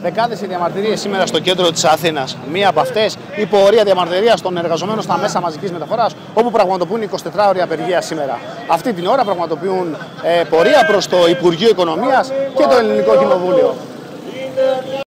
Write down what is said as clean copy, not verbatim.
Δεκάδες οι διαμαρτυρίες σήμερα στο κέντρο της Αθήνας. Μία από αυτές η πορεία διαμαρτυρίας των εργαζομένων στα μέσα μαζικής μεταφοράς, όπου πραγματοποιούν 24ωρη απεργία σήμερα. Αυτή την ώρα πραγματοποιούν πορεία προς το Υπουργείο Οικονομίας και το Ελληνικό Κοινοβούλιο.